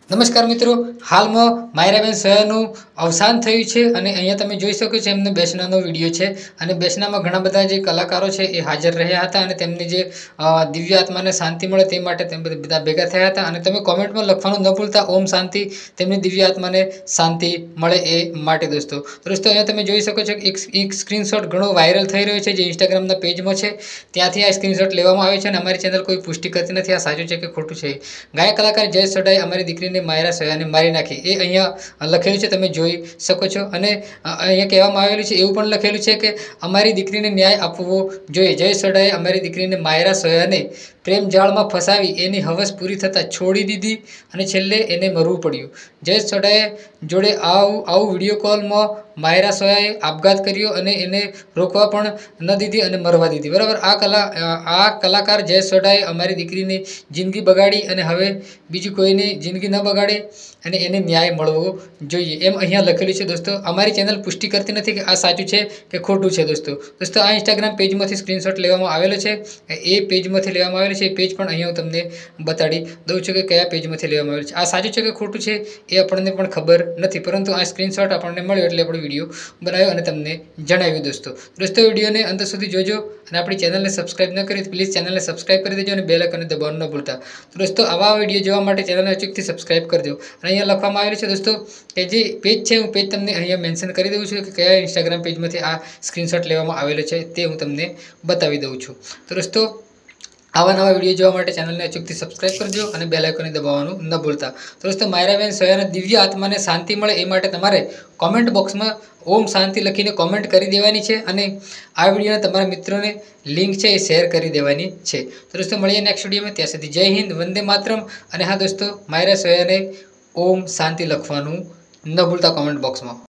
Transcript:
નમસ્કાર મિત્રો, હાલમાં માયરાબેન સયાનું અવસાન થયું છે અને અહીંયા તમે જોઈ શકો છો એમનો બેસનાનો વિડીયો છે અને બેસનામાં ઘણા બધા જે કલાકારો છે એ હાજર રહ્યા હતા અને તેમની જે દિવ્ય આત્માને શાંતિ મળે તે માટે તેમ બધા ભેગા થયા હતા અને તમે કોમેન્ટમાં લખવાનું ન ભૂલતા ઓમ શાંતિ, તેમની દિવ્ય આત્માને શાંતિ મળે એ માટે દોસ્તો અહીંયા તમે જોઈ શકો છો કે એક સ્ક્રીનશોટ ઘણો વાયરલ થઈ રહ્યો છે જે ઇન્સ્ટાગ્રામના પેજમાં છે, ત્યાંથી આ સ્ક્રીનશોટ લેવામાં આવે છે અને અમારી ચેનલ કોઈ પુષ્ટિ કરતી નથી આ સાચું છે કે ખોટું છે। ગાયક કલાકાર જયેશ સોઢાએ અમારી દીકરીને માયરા સયાને મારી નાખી એ અહીંયા લખેલું છે, તમે જોઈ શકો છો અને અહીંયા કહેવામાં આવેલું છે, એવું પણ લખેલું છે કે અમારી દીકરીને ન્યાય આપવો જોઈએ। જયેશ સોઢાએ અમારી દીકરીને માયરા સયાને પ્રેમ જાળમાં ફસાવી એની હવસ પૂરી થતાં છોડી દીધી અને છેલ્લે એને મરવું પડ્યું। જયેશ સોઢાએ જોડે આવું વિડીયો કોલમાં માયરા સોયાએ આપઘાત કર્યો અને એને રોકવા પણ ન દીધી અને મરવા દીધી, બરાબર। આ કલાકાર જયેશ સોઢાએ અમારી દીકરીની જિંદગી બગાડી અને હવે બીજી કોઈની જિંદગી ન બગાડે અને એને ન્યાય મળવો જોઈએ એમ અહીંયા લખેલું છે દોસ્તો। અમારી ચેનલ પુષ્ટિ કરતી નથી કે આ સાચું છે કે ખોટું છે દોસ્તો આ ઇન્સ્ટાગ્રામ પેજમાંથી સ્ક્રીનશોટ લેવામાં આવેલો છે, એ પેજમાંથી લેવામાં આવેલો છે, એ પેજ પણ અહીંયા હું તમને બતાડી દઉં છું કે કયા પેજમાંથી લેવામાં આવેલું છે। આ સાચું છે કે ખોટું છે એ આપણને પણ ખબર નથી, પરંતુ આ સ્ક્રીનશોટ આપણને મળ્યો એટલે આપણે વિડીયો બનાવ્યો અને તમને જણાવ્યું દોસ્તો વિડીયોને અંત સુધી જોજો અને આપણી ચેનલને સબસ્ક્રાઇબ ન કરી પ્લીઝ ચેનલને સબસ્ક્રાઇબ કરી દેજો અને બેલ આઇકનને દબાવવાનું ન ભૂલતા। દોસ્તો આવા વિડીયો જોવા માટે ચેનલને અચૂકથી સબસ્ક્રાઇબ કરજો અને અહીંયા લખવામાં આવેલું છે દોસ્તો કે જે પેજ છે હું પેજ તમને અહીંયા મેન્શન કરી દઉં છું કે કયા ઇન્સ્ટાગ્રામ પેજમાંથી આ સ્ક્રીનશોટ લેવામાં આવેલો છે તે હું તમને બતાવી દઉં છું। તો દોસ્તો આવા નવા વિડીયો જોવા માટે ચેનલને અચૂકથી સબસ્ક્રાઇબ કરજો અને બેલ આઇકનને દબાવવાનું ન ભૂલતા। તો દોસ્તો માયરાબેન સયાના દિવ્ય આત્માને શાંતિ મળે એ માટે તમારે કોમેન્ટ બોક્સમાં ઓમ શાંતિ લખીને કોમેન્ટ કરી દેવાની છે અને આ વિડીયોને તમારા મિત્રોને લિંક છે એ શેર કરી દેવાની છે। તો દોસ્તો મળીએ નેક્સ્ટ વિડીયોમાં, ત્યાં સુધી જય હિન્દ, વંદે માતરમ અને હા દોસ્તો માયરા સયાને ઓમ શાંતિ લખવાનું ન ભૂલતા કોમેન્ટ બોક્સમાં।